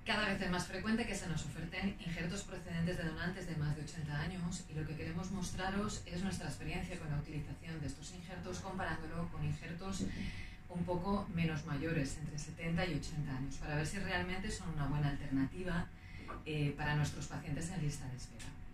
Cada vez es más frecuente que se nos oferten injertos procedentes de donantes de más de 80 años y lo que queremos mostraros es nuestra experiencia con la utilización de estos injertos comparándolo con injertos un poco menos mayores, entre 70 y 80 años, para ver si realmente son una buena alternativa para nuestros pacientes en lista de espera.